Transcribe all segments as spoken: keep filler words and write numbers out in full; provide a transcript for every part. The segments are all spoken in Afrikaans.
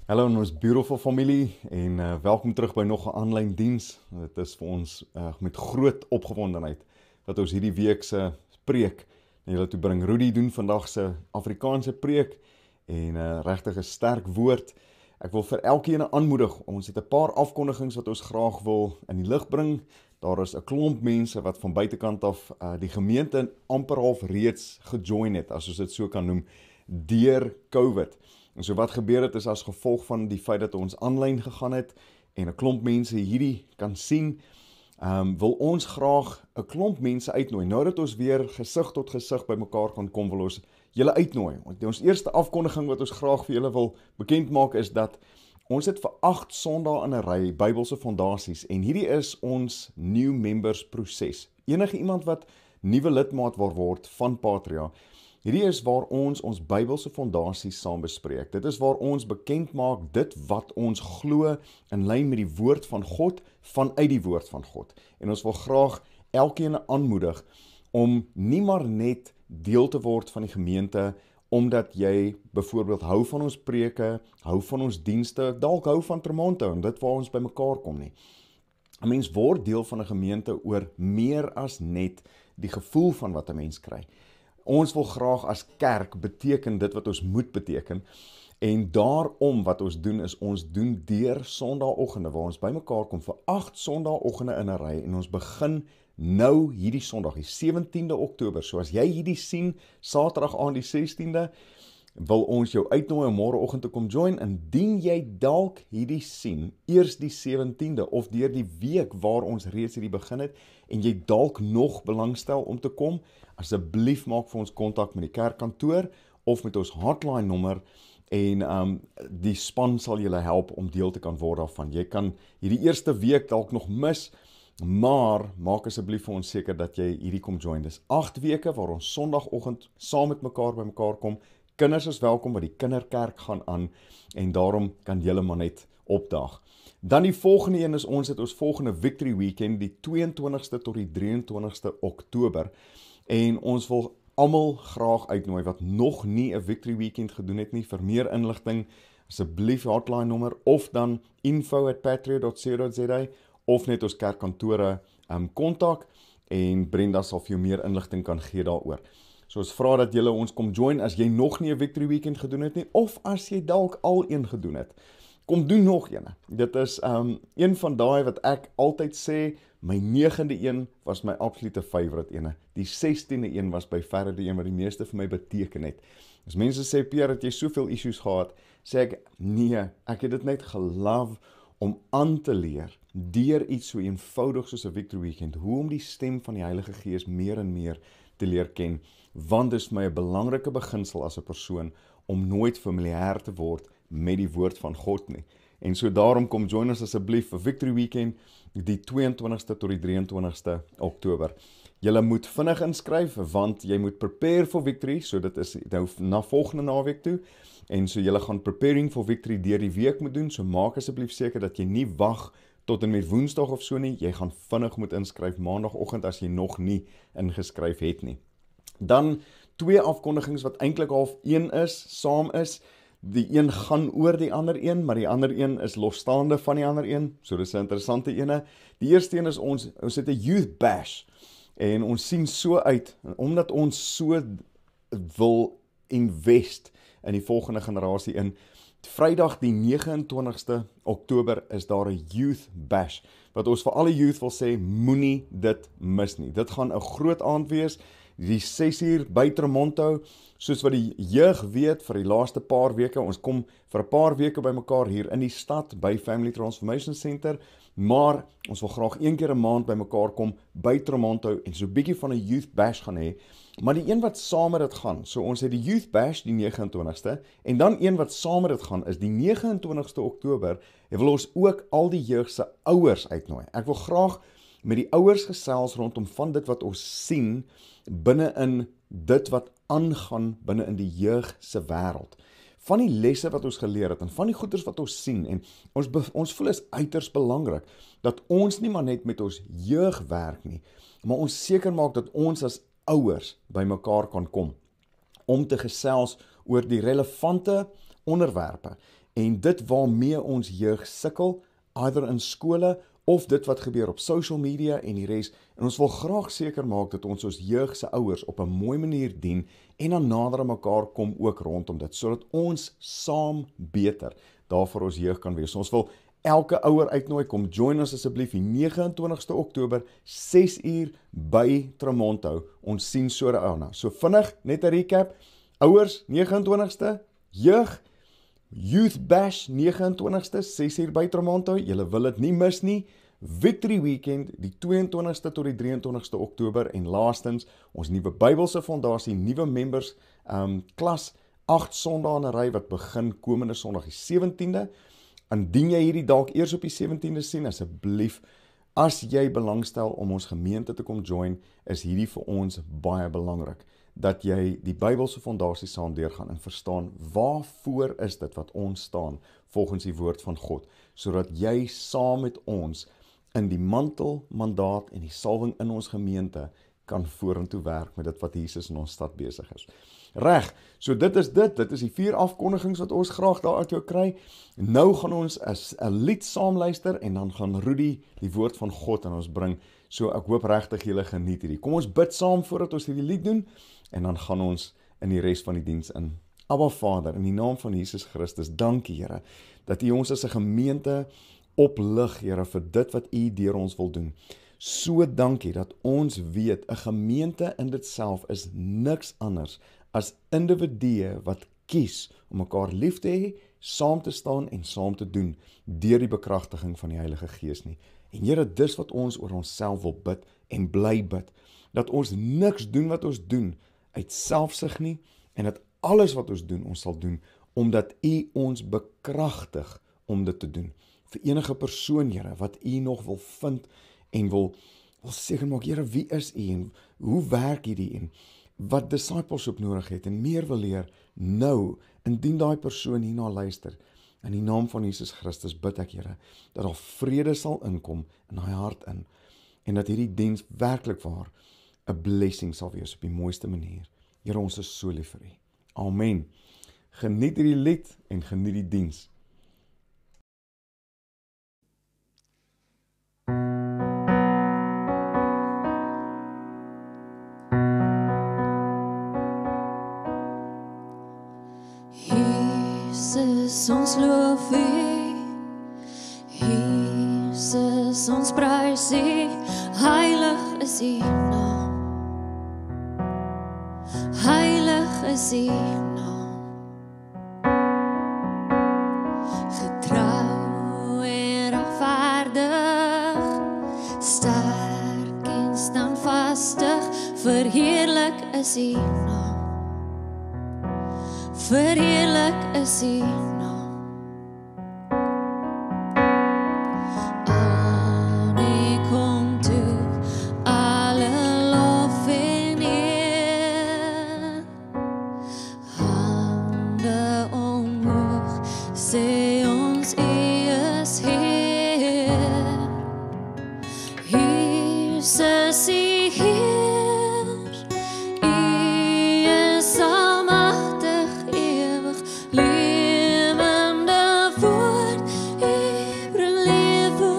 Hallo aan ons beautiful familie en uh, welkom terug by nog 'n aanlyn diens. Dit is vir ons uh, met groot opgewondenheid dat ons hierdie week se preek na julle toe bring. Rudy doen vandag se Afrikaanse preek en uh, regtig 'n sterk woord. Ek wil vir elkeen aanmoedig, ons het 'n paar afkondigings wat ons graag wil in die lig bring. Daar is 'n klomp mense wat van buitekant af uh, die gemeente amper half reeds gejoin het, as ons dit so kan noem, deur COVID. En so wat gebeur het is as gevolg van die feit dat ons aanlyn gegaan het en 'n klomp mense hierdie kan sien, um, wil ons graag 'n klomp mense uitnooi. Nou dat ons weer gesig tot gesig by mekaar gaan kom, wil ons julle uitnooi. Ons eerste afkondiging wat ons graag vir julle wil bekend maak is dat ons het vir agt Sondae in 'n ry Bybelse fondasies en hierdie is ons new members proses. Enige iemand wat nuwe lidmaat wil word van Patria, hierdie is waar ons ons Bybelse fondasies saam bespreek. Dit is waar ons bekend maak dit wat ons glo in lyn met die woord van God, vanuit die woord van God. En ons wil graag elkeen aanmoedig om nie maar net deel te word van die gemeente, omdat jy byvoorbeeld hou van ons preke, hou van ons dienste, dalk hou van Tremonto en dit waar ons by mekaar kom nie. 'n Mens word deel van 'n gemeente oor meer as net die gevoel van wat 'n mens kry. Ons wil graag as kerk beteken dit wat ons moet beteken, en daarom wat ons doen is ons doen deur Sondagoggende waar ons bymekaar kom vir agt Sondagoggende in 'n ry en ons begin nou hierdie Sondag, die sewentiende Oktober. So as jy hierdie sien, Saterdag aand die sestiende, wil ons jou uitnooi om môreoggend te kom join. Indien jy dalk hierdie sien eers die sewentiende of deur die week waar ons reeds hierdie begin het en jy dalk nog belangstel om te kom, asseblief maak vir ons kontak met die kerkkantoor of met ons hotline nommer en um, die span sal julle help om deel te kan word daarvan. Jy kan hierdie eerste week dalk nog mis, maar maak asseblief vir ons seker dat jy hierdie kom join. Dis agt weke waar ons Sondagoggend saam met mekaar by mekaar kom. Kinders is welkom, want die kinderkerk gaan aan en daarom kan julle maar net opdaag. Dan die volgende een is ons het ons volgende Victory Weekend, die twee-en-twintigste tot die drie-en-twintigste Oktober. En ons wil almal graag uitnooi wat nog nie 'n Victory Weekend gedoen het nie. Vir meer inligting, asseblief hotline nommer of dan info at patria dot co dot za of net ons kerkkantore um, kontak en Brenda sal vir jou meer inligting kan gee daaroor. So ons vra dat julle ons kom join as jy nog nie 'n Victory Weekend gedoen het nie, of as jy dalk al een gedoen het. Kom doen nog een. Dit is um, een van daai wat ek altyd sê, my negende een was my absolute favorite ene. Die sestiende een was by verre die een wat die meeste vir my beteken het. As mense sê, Pierre, het jy soveel issues gehad, sê ek, nee, ek het dit net gelove om aan te leer, deur iets so eenvoudig soos 'n Victory Weekend, hoe om die stem van die Heilige Gees meer en meer te leer ken, want dit is vir my 'n belangrike beginsel as 'n persoon, om nooit familier te word met die woord van God nie. En so daarom kom join ons asseblief vir Victory Weekend, die twee-en-twintigste tot die drie-en-twintigste Oktober. Julle moet vinnig inskryf, want jy moet prepare for victory, so dit is nou na volgende naweek toe, en so julle gaan preparing for victory deur die week moet doen, so maak asseblief seker dat jy nie wag tot en met Woensdag of so nie, jy gaan vinnig moet inskryf Maandagoggend as jy nog nie ingeskryf het nie. Dan twee afkondigings wat eintlik half een is, saam is. Die een gaan oor die ander een, maar die ander een is losstaande van die ander een. So dis 'n interessante ene. Die eerste een is ons, ons het 'n youth bash. En ons sien so uit, omdat ons so wil invest in die volgende generasie in. Vrydag die nege-en-twintigste Oktober is daar 'n youth bash, wat ons vir alle youth wil sê, moenie dit mis nie. Dit gaan 'n groot aand wees, die ses uur by Tremonto, soos wat die jeug weet vir die laaste paar weke, ons kom vir 'n paar weke by mekaar hier in die stad, by Family Transformation Center, maar ons wil graag een keer 'n maand by mekaar kom, by Tremonto, en so 'n bietjie van 'n youth bash gaan hê, maar die een wat saam met dit gaan, so ons het die youth bash die nege-en-twintigste, en dan een wat saam met dit gaan, is die nege-en-twintigste Oktober, en wil ons ook al die jeug se ouers uitnooi. Ek wil graag met die ouers gesels rondom van dit wat ons sien, binne in dit wat aangaan binne in die jeug se wêreld. Van die lesse wat ons geleer het en van die goeders wat ons sien en ons ons voel is uiters belangrik dat ons nie maar net met ons jeug werk nie, maar ons seker maak dat ons as ouers by mekaar kan kom om te gesels oor die relevante onderwerpe En dit waarmee ons jeug sukkel, either in skole of dit wat gebeur op social media en die res, en ons wil graag seker maak dat ons ons jeug se ouers op 'n mooi manier dien en dan nader aan mekaar kom ook rondom dit, sodat ons saam beter daar vir ons jeug kan wees. Ons wil elke ouer uitnooi, kom join ons asseblief die nege en twintigste Oktober, ses uur by Tremonto. Ons sien so daarna. So vinnig, net 'n recap. Ouers, nege en twintigste, jeug, Youth Bash, nege en twintigste, ses uur by Tremonto. Julle wil dit nie mis nie. Victory Weekend, die twee en twintigste tot die drie en twintigste Oktober. En laastens, ons nuwe Bybelse Fondasie, nuwe members, um, klas, agt Sondae in 'n ry wat begin komende Sondag die sewentiende. Indien jy hierdie dalk eers op die sewentiende sien, asseblief, as jy belangstel om ons gemeente te kom join, is hierdie vir ons baie belangrik, dat jy die Bybelse Fondasie saam deurgaan en verstaan, waarvoor is dit wat ons staan, volgens die woord van God, sodat jy saam met ons in die mantel, mandaat en die salwing in ons gemeente kan vorentoe werk met dit wat Jesus in ons stad besig is. Reg, so dit is dit, dit is die vier afkondigings wat ons graag daar uit jou kry. Nou gaan ons 'n lied saam luister en dan gaan Rudy die woord van God aan ons bring. So ek hoop regtig julle geniet hierdie. Kom ons bid saam voordat ons hierdie lied doen en dan gaan ons in die res van die diens in. Abba Vader, in die naam van Jesus Christus, dankie Here, dat U ons as 'n gemeente oplig, Here, vir dit wat U deur ons wil doen. So dankie dat ons weet, 'n gemeente in dit self is niks anders as individue wat kies om mekaar lief te hê, saam te staan en saam te doen, deur die bekragtiging van die Heilige Gees nie. En Here, dis wat ons oor onsself wil bid en bly bid, dat ons niks doen wat ons doen uit selfsug nie, en dat alles wat ons doen, ons sal doen, omdat U ons bekragtig om dit te doen. Vir enige persoon, Here, wat U nog wil vind, en wil, wil seker maak, Here, wie is U, en hoe werk hierdie, en wat discipleship nodig het, en meer wil leer, nou, indien daai persoon hierna luister, in die naam van Jesus Christus bid ek, Here, dat daar vrede sal inkom in daai hart in, en dat hierdie diens werklik waar 'n blessing sal wees op die mooiste manier. Here, ons is so lief vir U. Amen. Geniet hierdie lied en geniet die diens. Jesus, ons loof U, Jesus, ons prys U, heilig is U naam, heilig is U naam, getrou en regverdig, sterk en standvastig, verheerlik is U naam. Verheerlik is U naam. Aan U kom toe alle lof en eer. Hande omhoog, sê ons U is Heer. Jesus, U heers, U is almagtig, levende woord, U bring lewe.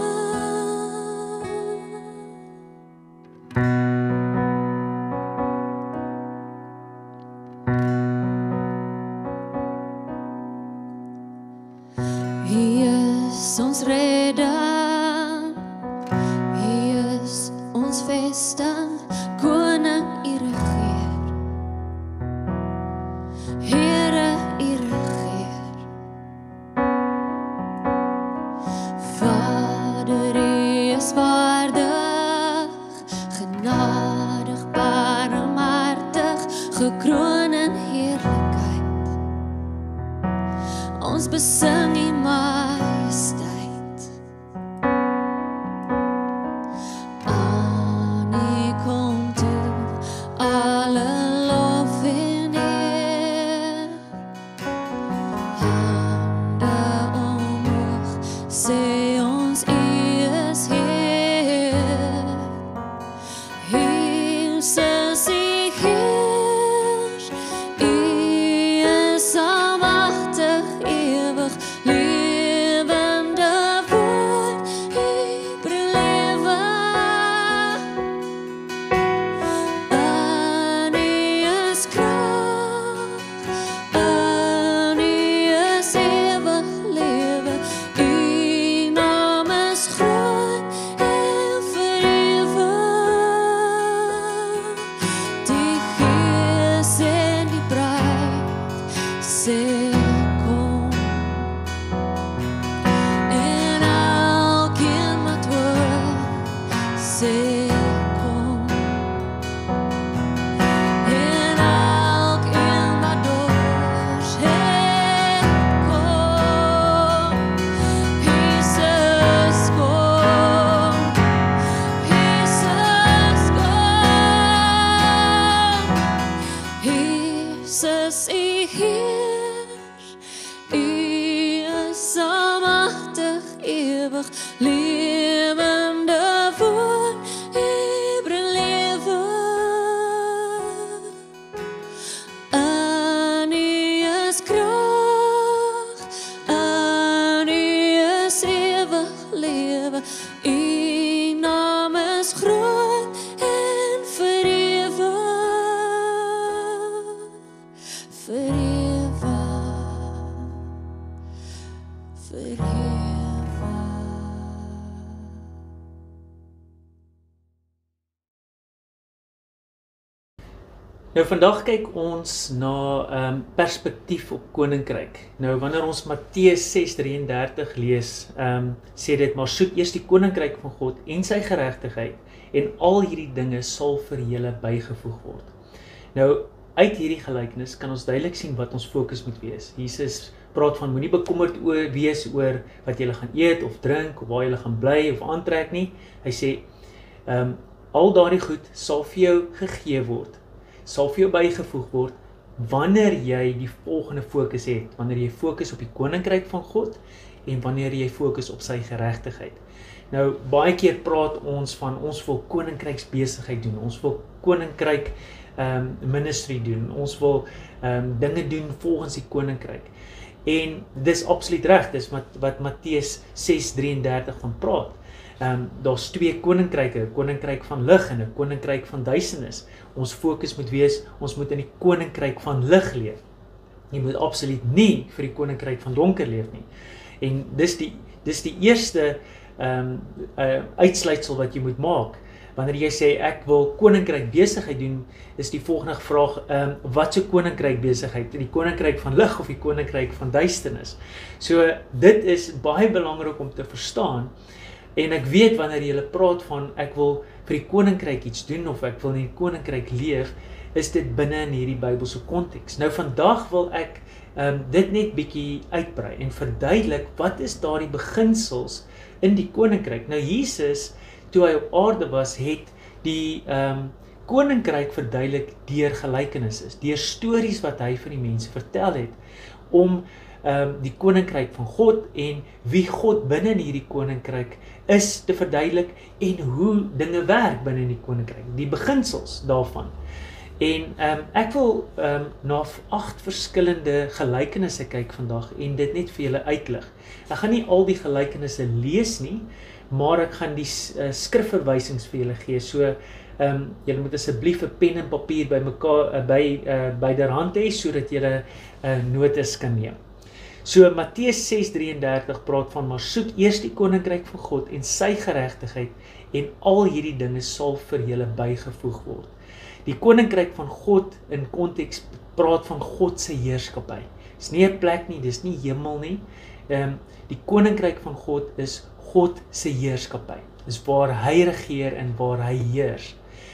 U is ons redder, U is ons vesting, koning U regeer. Here, U regeer. Vader, U is waardig, genadig, barmhartig, gekroon in heerlikheid. Ons besing U majesteit. Aan U kom toe alle lof en eer. Hande omhoog, sê ons U is Heer. Jesus, U heers, U is almagtig, ewig, Nou vandag kyk ons na um, perspektief op koninkryk. Nou wanneer ons Matteus ses drieëndertig lees, um, sê dit maar soek eers die koninkryk van God en sy geregtigheid en al hierdie dinge sal vir julle bygevoeg word. Nou uit hierdie gelykenis kan ons duidelik sien wat ons fokus moet wees. Jesus praat van moenie bekommerd oor wees oor wat julle gaan eet of drink of waar julle gaan bly of aantrek nie. Hy sê um, al daardie goed sal vir jou gegee word. Sal vir jou bygevoeg word wanneer jy die volgende fokus het, wanneer jy fokus op die koninkryk van God en wanneer jy fokus op sy geregtigheid. Nou baie keer praat ons van ons wil koninkryksbesigheid doen, ons wil koninkryk um, ministry doen, ons wil um, dinge doen volgens die koninkryk. En dis absoluut reg, dis wat, wat Matteus ses drieëndertig van praat. Um, daar's twee koninkryke, 'n koninkryk van lig en 'n koninkryk van duisternis. Ons fokus moet wees, ons moet in die koninkryk van lig leef. Jy moet absoluut nie vir die koninkryk van donker leef nie. En dis die dis die eerste um, uh, uitsluitsel wat jy moet maak. Wanneer jy sê ek wil koninkryk besigheid doen, is die volgende vraag, um, wat so koninkryk besigheid? Die koninkryk van lig of die koninkryk van duisternis? So dit is baie belangrik om te verstaan. En ek weet wanneer jy praat van ek wil vir die koninkryk iets doen of ek wil in die koninkryk leef, is dit binne in hierdie Bybelse konteks. Nou vandag wil ek um, dit net bietjie uitbrei en verduidelik wat is daardie beginsels in die koninkryk. Nou Jesus, toe hy op aarde was, het die um, koninkryk verduidelik deur gelykenisse, deur stories wat hy vir die mense vertel het, om um, die koninkryk van God en wie God binne in hierdie koninkryk is te verduidelik en hoe dinge werk binne in die koninkryk, die beginsels daarvan. En um, ek wil um, na agt verskillende gelykenisse kyk vandag en dit net vir julle uitlig. Ek gaan nie al die gelykenisse lees nie, maar ek gaan die uh, skrifverwysings vir julle gee. So um, julle moet asseblief 'n pen en papier by mekaar uh, by uh, byderhand hê sodat julle uh, notas kan neem. So Matteus ses drieëndertig praat van maar soek eers die koninkryk van God en sy geregtigheid en al hierdie dinge sal vir julle bygevoeg word. Die koninkryk van God in konteks praat van God se heerskappy. Dis nie 'n plek nie, dis nie hemel nie. Ehm um, die koninkryk van God is God se heerskappy. Dis waar hy regeer en waar hy heers.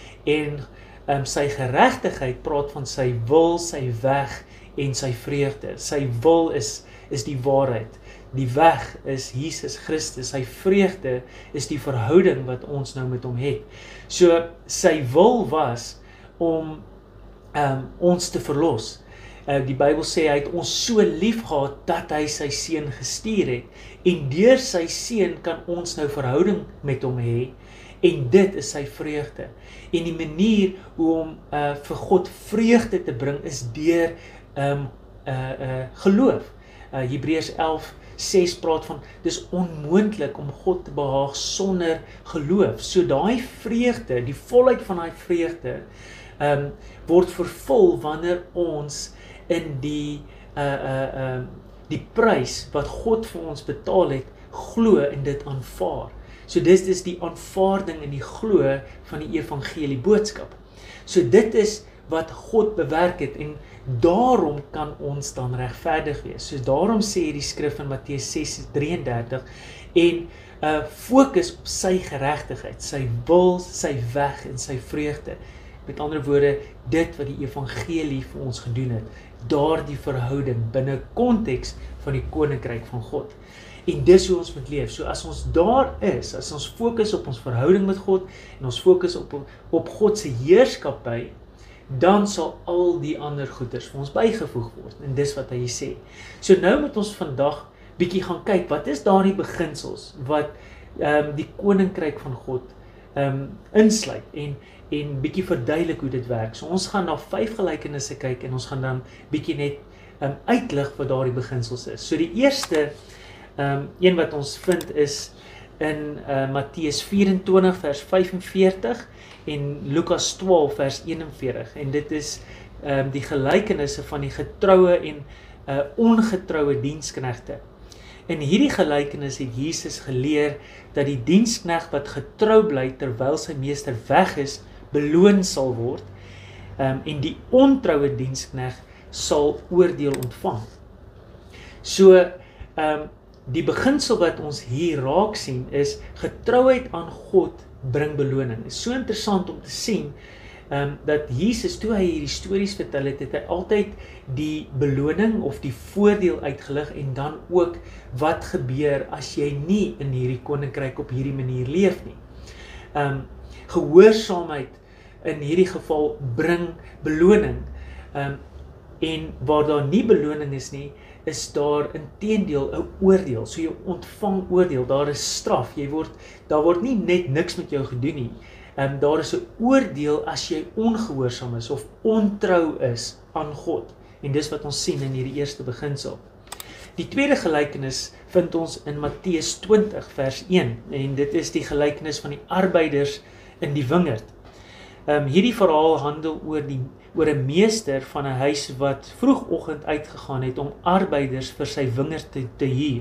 En ehm um, sy geregtigheid praat van sy wil, sy weg en sy vreugde. Sy wil is is die waarheid. Die weg is Jesus Christus. Sy vreugde is die verhouding wat ons nou met hom het. So sy wil was om um, ons te verlos. Uh, die Bybel sê hy het ons so lief gehad dat hy sy seun gestuur het. En deur sy seun kan ons nou verhouding met hom hê. En dit is sy vreugde. En die manier hoe om uh, vir God vreugde te bring is deur um, uh, uh, geloof. Uh, Hebreërs elf ses praat van dis onmoontlik om God te behaag sonder geloof. So daai vreugde, die volheid van daai vreugde um, word vervul wanneer ons in die uh, uh, uh, die prys wat God vir ons betaal het, glo en dit aanvaar. So dis dis die aanvaarding en die glo van die evangelie boodskap. So dit is wat God bewerk het en daarom kan ons dan regverdig wees. So daarom sê die skrif in Matteus ses drieëndertig en uh, fokus op sy geregtigheid, sy wil, sy weg en sy vreugde. Met ander woorde, dit wat die evangelie vir ons gedoen het, daardie verhouding binne konteks van die koninkryk van God. En dis hoe ons moet leef. So as ons daar is, as ons fokus op ons verhouding met God en ons fokus op, op God se heerskappy, dan sal al die ander goeders vir ons bygevoeg word. En dis wat hy sê. So nou moet ons vandag bietjie gaan kyk, wat is daardie beginsels wat um, die koninkryk van God um, insluit en en bietjie verduidelik hoe dit werk. So ons gaan na vyf gelykenisse kyk en ons gaan dan bietjie net um, uitlig wat daardie beginsels is. So die eerste um, een wat ons vind is in uh, Matteus vyf-en-twintig vers vyf en veertig en Lukas twaalf vers een en veertig. En dit is um, die gelykenisse van die getroue en uh, ongetroue diensknegte. In hierdie gelykenis het Jesus geleer dat die diensknegt wat getrou bly terwyl sy meester weg is, beloon sal word. um, en die ontroue diensknegt sal oordeel ontvang. So, um, die beginsel wat ons hier raak sien is, getrouheid aan God bring beloning. Dit is so interessant om te sien, um, dat Jesus, toe hy hierdie stories vertel het, het hy altyd die beloning of die voordeel uitgelig, en dan ook wat gebeur as jy nie in hierdie koninkryk op hierdie manier leef nie. Um, gehoorsaamheid in hierdie geval bring beloning, um, en waar daar nie beloning is nie, is daar inteendeel 'n oordeel. So jy ontvang oordeel, daar is straf. Jy word, daar word nie net niks met jou gedoen nie. Um, daar is 'n oordeel as jy ongehoorsaam is of ontrou is aan God. En dis wat ons sien in hierdie eerste beginsel. Die tweede gelykenis vind ons in Matteus twintig vers een, en dit is die gelykenis van die arbeiders in die wingerd. Um, hierdie verhaal handel oor die oor 'n meester van 'n huis wat vroegoggend uitgegaan het om arbeiders vir sy wingerd te, te huur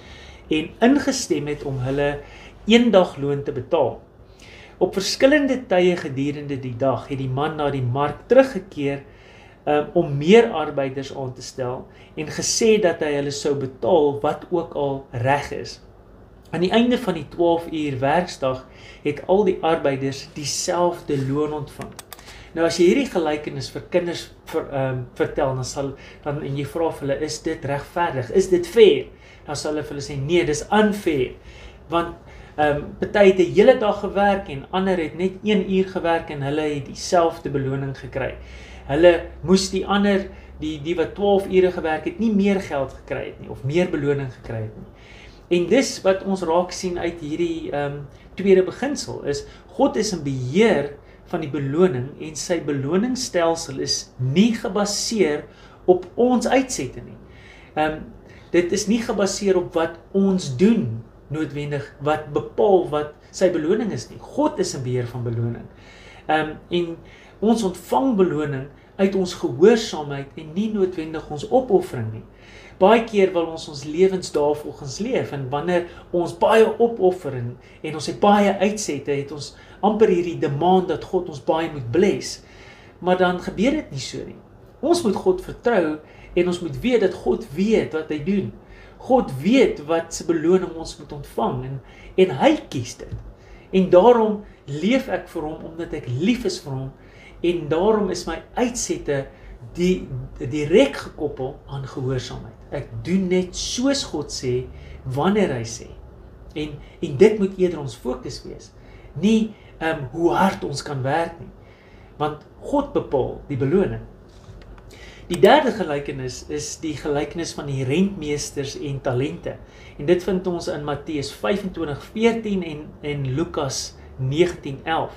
en ingestem het om hulle eendagloon te betaal. Op verskillende tye gedurende die dag het die man na die mark teruggekeer um, om meer arbeiders aan te stel en gesê dat hy hulle sou betaal wat ook al reg is. Aan die einde van die twaalf uur werksdag het al die arbeiders dieselfde loon ontvang. Nou as jy hierdie gelykenis vir kinders ver, um, vertel, dan sal dan en jy vra vir hulle, is dit regverdig? Is dit fair? Dan sal hulle vir hulle sê, nee, dis unfair. Want um, party het 'n hele dag gewerk en ander het net een uur gewerk en hulle het dieselfde beloning gekry. Hulle moes die ander, die, die wat twaalf ure gewerk het, nie meer geld gekry het nie, of meer beloning gekry het nie. En dis wat ons raak sien uit hierdie um, tweede beginsel, is God is in beheer van die beloning en sy beloningsstelsel is nie gebaseer op ons uitsette nie. Um, dit is nie gebaseer op wat ons doen noodwendig, wat bepaal wat sy beloning is nie. God is in beheer van beloning. Um, en ons ontvang beloning uit ons gehoorsaamheid en nie noodwendig ons opoffering nie. Baie keer wil ons ons lewens daarvolgens leef, en wanneer ons baie opoffer en, en ons het baie uitsette, het ons amper hierdie demand dat God ons baie moet bless. Maar dan gebeur dit nie so nie. Ons moet God vertrou en ons moet weet dat God weet wat hy doen. God weet wat se beloning ons moet ontvang en, en hy kies dit. En daarom leef ek vir hom omdat ek lief is vir hom, en daarom is my uitsette die direk gekoppel aan gehoorsaamheid. Ek doen net soos God sê, wanneer hy sê. En, en dit moet eerder ons fokus wees. Nie um, hoe hard ons kan werk nie. Want God bepaal die beloning. Die derde gelykenis is die gelykenis van die rentmeesters en talente. En dit vind ons in Matteus vyf-en-twintig veertien en, en Lukas negentien elf.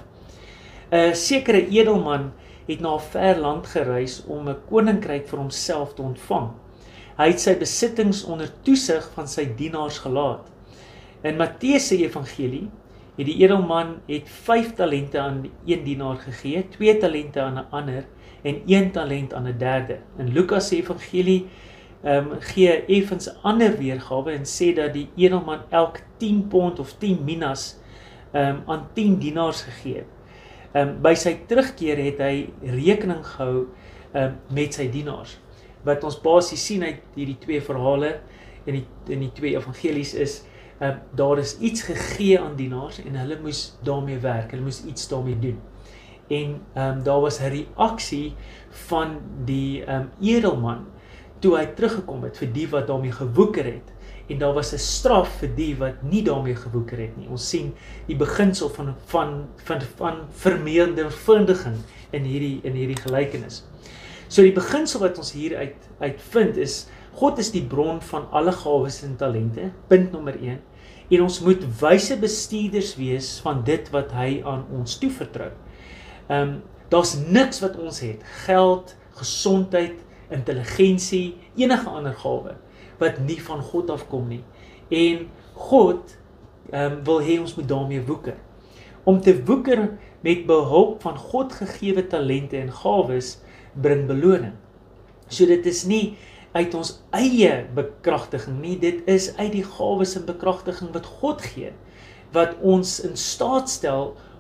'n Sekere edelman het na 'n ver land gereis om 'n koninkryk vir homself te ontvang. Hy het sy besittings onder toesig van sy dienaars gelaat. In Matteus se evangelie het die edelman het vyf talente aan een dienaar gegee, twee talente aan 'n ander en een talent aan 'n derde. In Lukas se evangelie um, gee effens 'n ander weergawe en sê dat die edelman elk tien pond of tien minas um, aan tien dienaars gegee het. Um, by sy terugkeer het hy rekening gehou um, met sy dienaars. Wat ons basies sien uit hierdie twee verhale in die, in die twee evangelies is, um, daar is iets gegee aan dienaars en hulle moes daarmee werk, hulle moes iets daarmee doen. En um, daar was 'n reaksie van die um, edelman toe hy teruggekom het vir die wat daarmee gewoeker het. En daar was 'n straf vir die wat nie daarmee gewoeker het nie. Ons sien die beginsel van van van van vermenigvuldiging in hierdie in hierdie gelykenis. So die beginsel wat ons hier uit uitvind is, God is die bron van alle gawes en talente, punt nommer een, en ons moet wyse bestuurders wees van dit wat hy aan ons toevertrou. Um, daar's niks wat ons het, geld, gesondheid, intelligensie, enige ander gawe, wat nie van God afkom nie. En God um, wil hê ons moet daarmee woeker. Om te woeker met behulp van God gegewe talente en gawes bring beloning. So dit is nie uit ons eie bekragtiging nie, dit is uit die gawes en bekragtiging wat God gee, wat ons in staat stel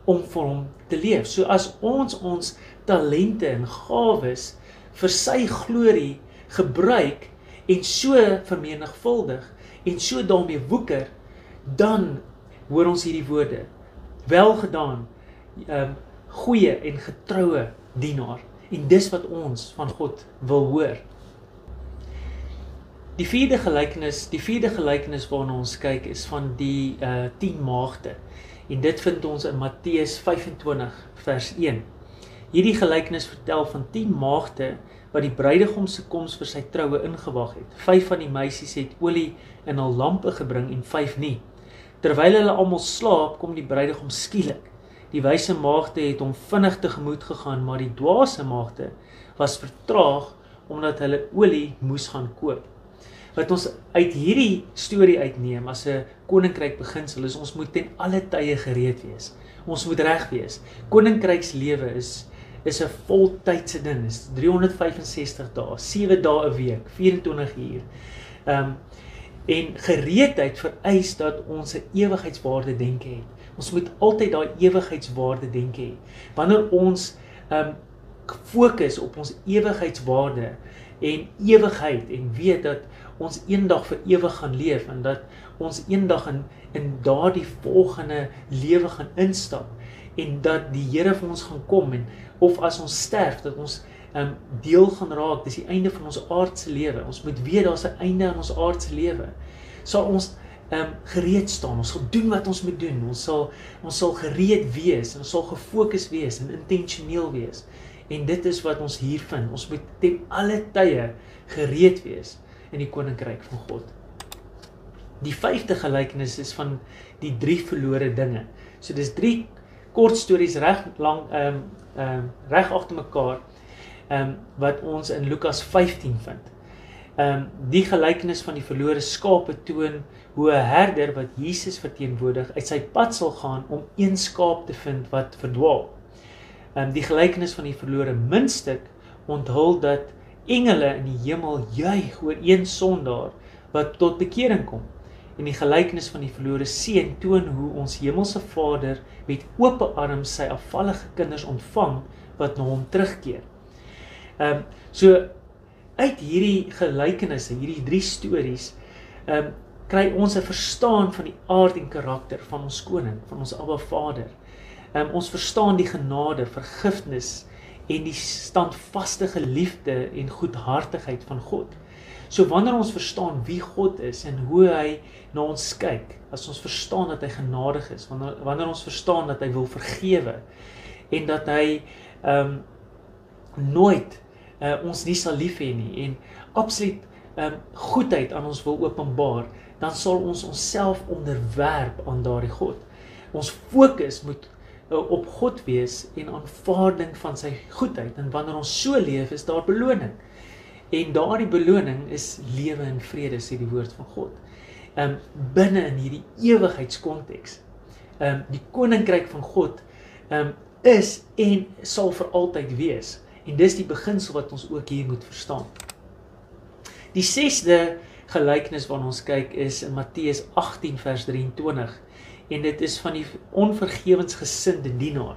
om vir hom te leef. So as ons ons talente en gawes vir sy glorie gebruik en so vermenigvuldig en so daarmee woeker, dan hoor ons hierdie woorde: welgedaan, um, goeie en getroue dienaar. En dis wat ons van God wil hoor. Die vierde gelykenis, die vierde gelykenis waarna ons kyk is van die uh, tien maagde. En dit vind ons in Matteus vyf-en-twintig vers een. Hierdie gelykenis vertel van tien maagde wat die bruidegom se koms vir sy troue ingewag het. Vyf van die meisies het olie in hul lampe gebring en vyf nie. Terwyl hulle almal slaap, kom die bruidegom skielik. Die wyse maagde het hom vinnig tegemoet gegaan, maar die dwaase maagde was vertraag omdat hulle olie moes gaan koop. Wat ons uit hierdie storie uitneem as 'n koninkryk beginsel is, ons moet ten alle tye gereed wees. Ons moet reg wees. Koninkrykslewe is is 'n voltydse ding. Dit is driehonderdvyfensestig dae, sewe dae 'n week, vyf-en-twintig uur. Um, en gereedheid vereis dat ons 'n ewigheidswaarde denke het. Ons moet altyd daai ewigheidswaarde denke hê. Wanneer ons um, fokus op ons ewigheidswaarde en ewigheid en weet dat ons eendag vir ewig gaan leef en dat ons eendag in, in daardie volgende lewe gaan instap en dat die Here vir ons gaan kom en of as ons sterf dat ons um, deel gaan raak, dis die einde van ons aardse lewe. Ons moet weet daar's 'n einde aan ons aardse lewe. Sal ons um, gereed staan, ons sal doen wat ons moet doen, ons sal, ons sal gereed wees, ons sal gefokus wees en intentioneel wees. En dit is wat ons hier vind, ons moet ten alle tye gereed wees in die koninkryk van God. Die vyfde gelykenis is van die drie verlore dinge. So dis drie kort stories reg lang um, um, reg agter mekaar um, wat ons in Lukas vyftien vind. Um, die gelykenis van die verlore skape toon hoe 'n herder wat Jesus verteenwoordig uit sy pad sal gaan om een skaap te vind wat verdwaal. Um, die gelykenis van die verlore muntstuk onthul dat engele in die hemel juig oor een sondaar wat tot bekering kom. En die gelykenis van die verlore seun toon hoe ons hemelse Vader met oop arms sy afvallige kinders ontvang wat na hom terugkeer. Um, so uit hierdie gelykenisse, hierdie drie stories, um, kry ons 'n verstaan van die aard en karakter van ons koning, van ons Abba Vader. Um, ons verstaan die genade, vergifnis en die standvastige liefde en goedhartigheid van God. So wanneer ons verstaan wie God is en hoe hy na ons kyk, as ons verstaan dat hy genadig is, wanneer, wanneer ons verstaan dat hy wil vergewe en dat hy um, nooit uh, ons nie sal lief hê nie en absoluut um, goedheid aan ons wil openbaar, dan sal ons onsself onderwerp aan daardie God. Ons fokus moet uh, op God wees en aanvaarding van sy goedheid, en wanneer ons so leef, is daar beloning. En daardie beloning is lewe en vrede, sê die woord van God. Um, binne in hierdie ewigheidskonteks. Um, die koninkryk van God um, is en sal vir altyd wees. En dis die beginsel wat ons ook hier moet verstaan. Die sesde gelykenis waarna ons kyk is in Matteus agtien vers drieëntwintig. En dit is van die onvergewensgesinde dienaar.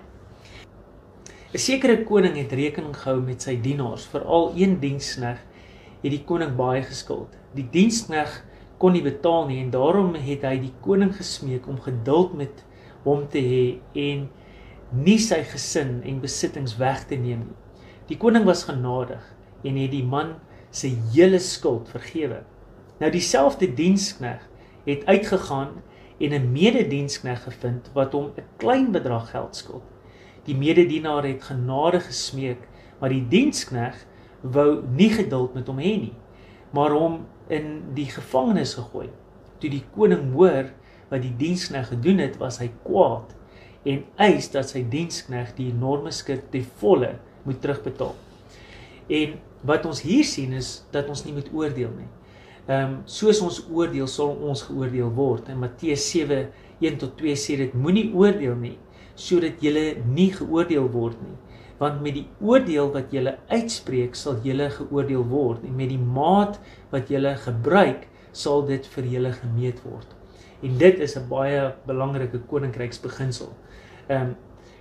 'n Sekere koning het rekening gehou met sy dienaars, veral een diensknegt het die koning baie geskuld. Die diensknegt kon nie betaal nie en daarom het hy die koning gesmeek om geduld met hom te hê en nie sy gesin en besittings weg te neem nie. Die koning was genadig en het die man sy hele skuld vergewe. Nou dieselfde diensknegt het uitgegaan en 'n medediensknegt gevind wat hom 'n klein bedrag geld skuld. Die mededienaar het genade gesmeek, maar die diensknegt wou nie geduld met hom hê nie, maar hom in die gevangenis gegooi. Toe die koning hoor wat die diensknegt gedoen het, was hy kwaad en eis dat sy diensknegt die enorme skuld ten volle moet terugbetaal. En wat ons hier sien is dat ons nie moet oordeel nie. Um, soos ons oordeel, sal ons geoordeel word. En Matteus sewe, een tot twee sê dit, moenie oordeel nie, sodat julle nie geoordeel word nie. Want met die oordeel wat julle uitspreek, sal julle geoordeel word. En met die maat wat julle gebruik, sal dit vir julle gemeet word. En dit is 'n baie belangrike koninkryksbeginsel. Um,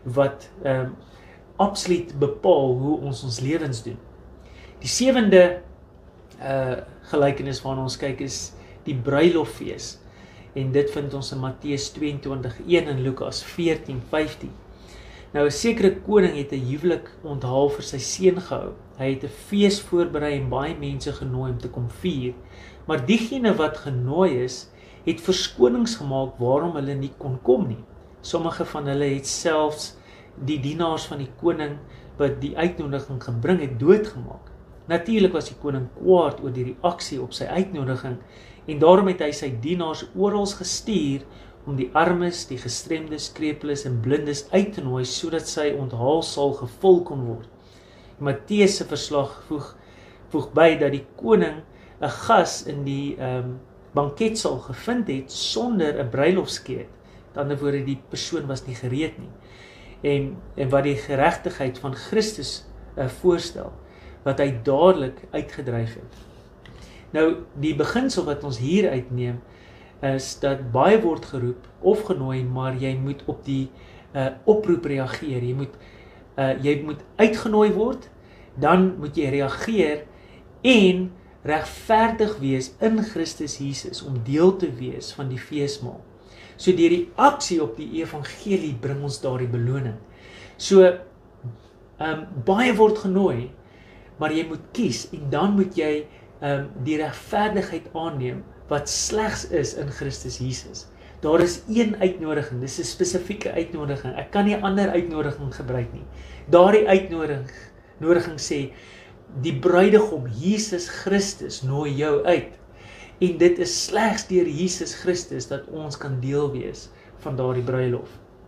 wat um, absoluut bepaal hoe ons ons lewens doen. Die sewende uh, gelykenis waarna ons kyk is die bruiloffees. En dit vind ons in Matteus tweeëntwintig een en Lukas veertien vyftien. Nou 'n sekere koning het 'n huwelik onthaal vir sy seun gehou. Hy het 'n fees voorberei en baie mense genooi om te kom vier. Maar diegene wat genooi is, het verskonings gemaak waarom hulle nie kon kom nie. Sommige van hulle het selfs die dienaars van die koning wat die uitnodiging gebring het doodgemaak. Natuurlik was die koning kwaad oor die reaksie op sy uitnodiging en daarom het hy sy dienaars oral gestuur om die armes, die gestremdes, krepeles en blindes uit te nooi sodat sy onthaalsaal gevul kon word. Matteus se verslag voeg, voeg by dat die koning 'n gas in die um, banketsaal gevind het sonder 'n bruilofskeet. Met ander woorde, die persoon was nie gereed nie. En, en wat die geregtigheid van Christus uh, voorstel, wat hy dadelik uitgedryf het. Nou, die beginsel wat ons hier uitneem, is dat baie word geroep of genooi, maar jy moet op die uh, oproep reageer. Jy moet, uh, jy moet uitgenooi word, dan moet jy reageer en regverdig wees in Christus Jesus om deel te wees van die feesmaal. So deur die aksie op die evangelie bring ons daardie beloning. So um, baie word genooi, maar jy moet kies en dan moet jy um, die regverdigheid aanneem wat slegs is in Christus Jesus. Daar is een uitnodiging, dis 'n spesifieke uitnodiging. Ek kan nie 'n ander uitnodiging gebruik nie. Daardie uitnodiging nodiging sê, die bruidegom Jesus Christus nooi jou uit. En dit is slegs deur Jesus Christus dat ons kan deel wees van daardie bruilof.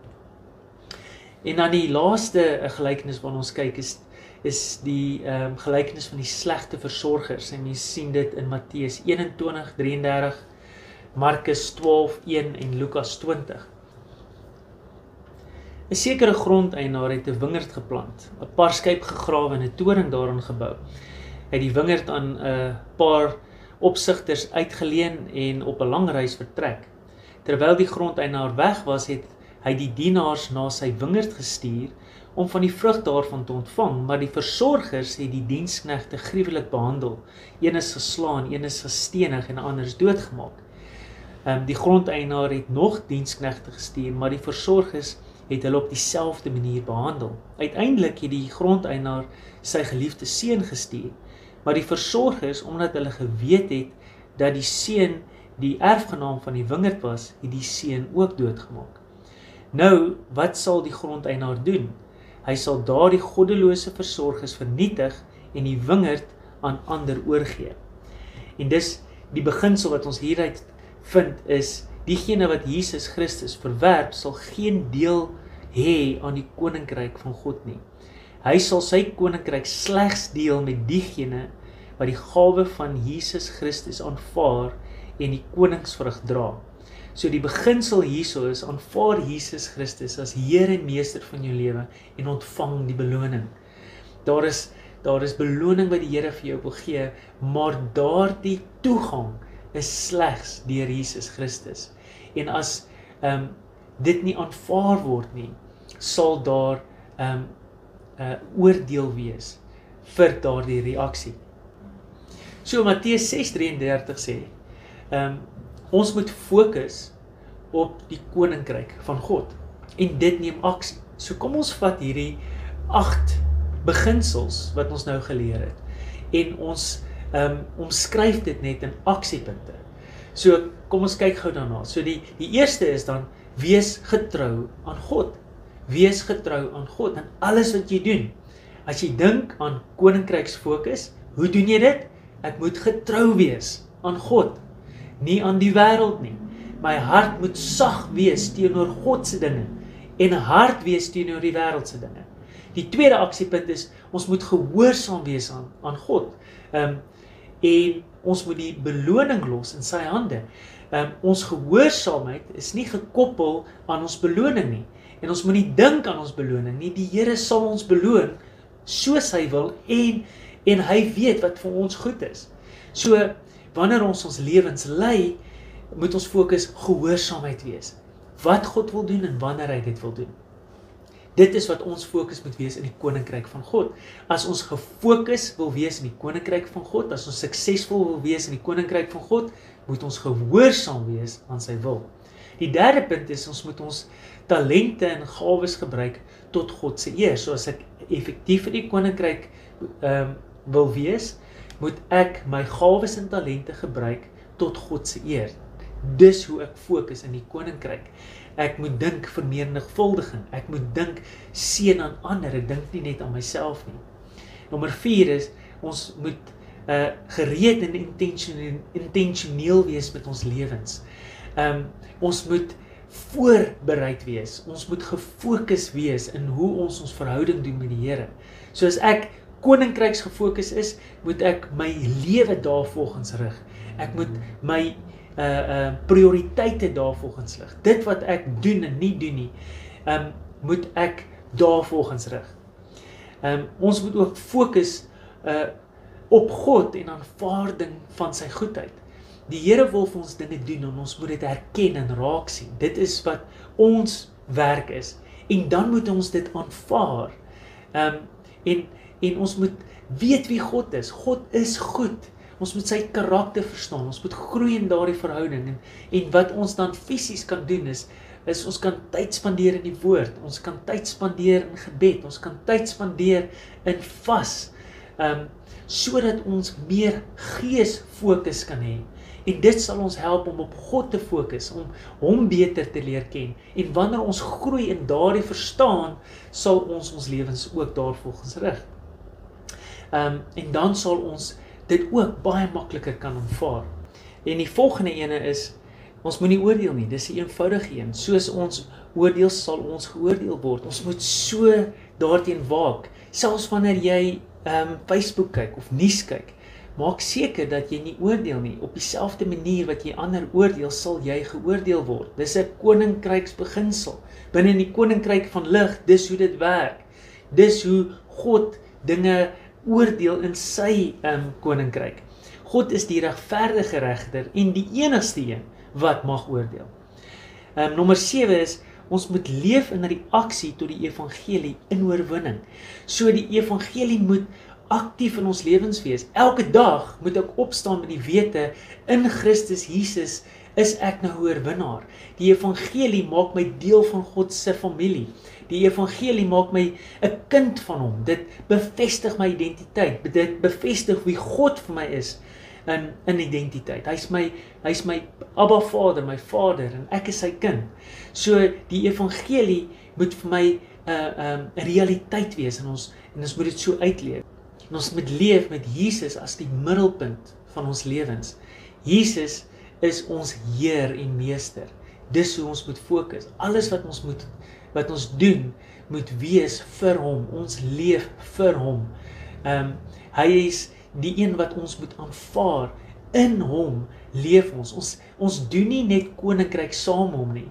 En dan die laaste gelykenis waarna ons kyk is is die um, gelykenis van die slegte versorgers. En jy sien dit in Matteus eenentwintig drieëndertig, Markus twaalf een en Lukas twintig. 'n Sekere grondeienaar het 'n wingerd geplant, 'n parskyp gegrawe en 'n toring daarin gebou. Hy het die wingerd aan 'n paar opsigters uitgeleen en op 'n lang reis vertrek. Terwyl die grondeienaar weg was, het hy die dienaars na sy wingerd gestuur om van die vrug daarvan te ontvang, maar die versorgers het die diensknegte gruwelik behandel. Een is geslaan, een is gestenig en ander is doodgemaak. Um, die grondeienaar het nog diensknegte gestuur, maar die versorgers het hulle op dieselfde manier behandel. Uiteindelik het die grondeienaar sy geliefde seun gestuur, maar die versorgers, omdat hulle geweet het dat die seun die erfgenaam van die wingerd was, het die seun ook doodgemaak. Nou, wat sal die grondeienaar doen? Hy sal daardie goddelose versorgers vernietig en die wingerd aan ander oorgee. En dis die beginsel wat ons hieruit vind is, diegene wat Jesus Christus verwerp, sal geen deel hê aan die koninkryk van God nie. Hy sal sy koninkryk slegs deel met diegene wat die gawe van Jesus Christus aanvaar en die koningsvrug dra. So die beginsel hierso is, aanvaar Jesus Christus as Heer en Meester van jou lewe en ontvang die beloning. Daar is, daar is beloning wat die Here vir jou wil gee, maar daardie toegang is slegs deur Jesus Christus. En as um, dit nie aanvaar word nie, sal daar um, uh, oordeel wees vir daardie reaksie. So Matteus ses drieëndertig sê, um, ons moet fokus op die koninkryk van God en dit neem aksie. So kom ons vat hierdie agt beginsels wat ons nou geleer het en ons um, omskryf dit net in aksiepunte. So kom ons kyk gou daarna. So die, die eerste is dan, wees getrou aan God. Wees getrou aan God in alles wat jy doen. As jy dink aan koninkryksfokus, hoe doen jy dit? Ek moet getrou wees aan God, nie aan die wêreld nie. My hart moet sag wees teenoor God se dinge en hard wees teenoor die wêreld se dinge. Die tweede aksiepunt is, ons moet gehoorsaam wees aan, aan God. Um, en ons moet die beloning los in sy hande. Um, ons gehoorsaamheid is nie gekoppel aan ons beloning nie. En ons moet nie dink aan ons beloning nie. Die Here sal ons beloon soos hy wil en, en hy weet wat vir ons goed is. So, wanneer ons ons lewens lei, moet ons fokus gehoorsaamheid wees. Wat God wil doen en wanneer hy dit wil doen. Dit is wat ons fokus moet wees in die koninkryk van God. As ons gefokus wil wees in die koninkryk van God, as ons suksesvol wil wees in die koninkryk van God, moet ons gehoorsaam wees aan sy wil. Die derde punt is, ons moet ons talente en gawes gebruik tot God se eer. So as ek effektief in die koninkryk um, wil wees, moet ek my gawes en talente gebruik tot God se eer. Dis hoe ek fokus in die koninkryk. Ek moet dink vermenigvuldiging. Ek moet dink seën aan ander. Ek dink nie net aan myself nie. Nommer vier is, ons moet uh, gereed en intentioneel, intentioneel wees met ons lewens. Um, ons moet voorbereid wees. Ons moet gefokus wees in hoe ons ons verhouding doen met die Here. So as ek koninkryks gefokus is, moet ek my lewe daarvolgens rig. Ek moet my uh, uh, prioriteite daarvolgens rig. Dit wat ek doen en nie doen nie, um, moet ek daarvolgens rig. Um, ons moet ook fokus uh, op God en aanvaarding van sy goedheid. Die Here wil vir ons dinge doen en ons moet dit herken en raak sien. Dit is wat ons werk is. En dan moet ons dit aanvaar. Um, en, en ons moet weet wie God is. God is goed. Ons moet sy karakter verstaan. Ons moet groei in daardie verhouding. En, en wat ons dan fisies kan doen is, is ons kan tyd spandeer in die woord. Ons kan tyd spandeer in gebed. Ons kan tyd spandeer in vas. Um, sodat ons meer geesfokus kan hê. En dit sal ons help om op God te fokus, om hom beter te leer ken. En wanneer ons groei in daardie verstaan, sal ons ons lewens ook daarvolgens rig. Um, en dan sal ons dit ook baie makliker kan aanvaar. En die volgende ene is, ons moet nie oordeel nie, dis 'n eenvoudige een. Soos ons oordeel, sal ons geoordeel word. Ons moet so daarteen waak. Selfs wanneer jy um, Facebook kyk of nuus kyk, maak seker dat jy nie oordeel nie. Op dieselfde manier wat jy ander oordeel, sal jy geoordeel word. Dis 'n koninkryksbeginsel. Binne in die koninkryk van lig, dis hoe dit werk. Dis hoe God dinge oordeel in sy um, koninkryk. God is die regverdige regter en die enigste een wat mag oordeel. Um, nommer sewe is, ons moet leef in reaksie tot die evangelie in oorwinning. So die evangelie moet aktief in ons lewens wees. Elke dag moet ek opstaan met die wete, in Christus Jesus is ek nou 'n oorwinnaar. Die evangelie maak my deel van God se familie. Die evangelie maak my 'n kind van hom. Dit bevestig my identiteit. Dit bevestig wie God vir my is in, in identiteit. Hy's my, hy's my Abba Vader, my Vader, en ek is sy kind. So die evangelie moet vir my 'n uh, um, realiteit wees en ons, en ons moet dit so uitleef. En ons moet leef met Jesus as die middelpunt van ons lewens. Jesus is ons Heer en Meester. Dis hoe ons moet fokus. Alles wat ons moet, wat ons doen, moet wees vir hom. Ons leef vir hom. Um, hy is die een wat ons moet aanvaar. In hom leef ons. Ons, ons doen nie net koninkryk saam hom nie.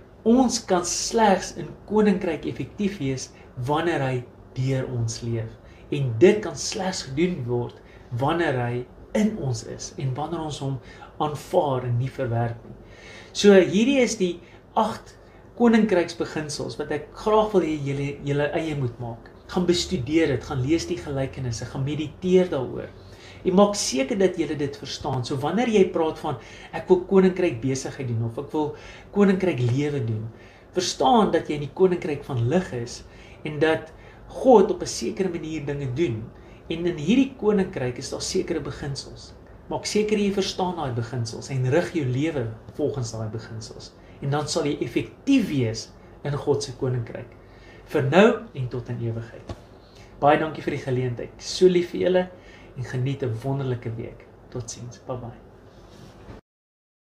Ons kan slegs in koninkryk effektief wees wanneer hy deur ons leef. En dit kan slegs gedoen word wanneer hy in ons is en wanneer ons hom aanvaar en nie verwerp nie. So hierdie is die agt koninkryksbeginsels wat ek graag wil hê julle julle eie moet maak. Gaan bestudeer dit, gaan lees die gelykenisse, gaan mediteer daaroor. En maak seker dat julle dit verstaan. So wanneer jy praat van ek wil koninkryk besigheid doen of ek wil koninkryk lewe doen, verstaan dat jy in die koninkryk van lig is en dat God op 'n sekere manier dinge doen. En in hierdie koninkryk is daar sekere beginsels. Maak seker jy verstaan daai beginsels en rig jou lewe volgens daai beginsels. En dan sal jy effektief wees in God se koninkryk. Vir nou en tot in ewigheid. Baie dankie vir die geleentheid. So lief vir julle en geniet 'n wonderlike week. Totsiens. Bye bye.